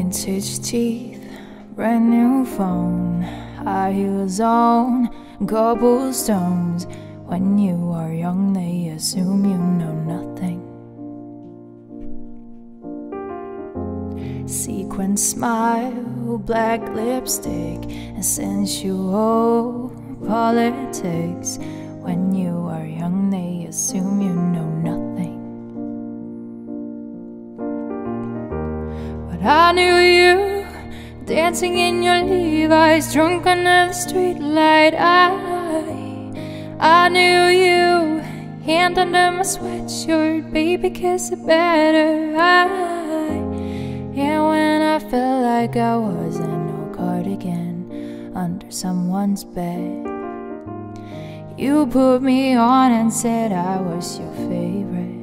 Vintage teeth, brand new phone, high heels on, cobblestones. When you are young, they assume you know nothing. Sequin smile, black lipstick, and sensual politics. When you are young, they assume you know nothing. But I knew you, dancing in your Levi's, drunk under the streetlight. I knew you, hand under my sweatshirt, baby, kiss it better. Yeah, when I felt like I was an old cardigan under someone's bed, you put me on and said I was your favorite.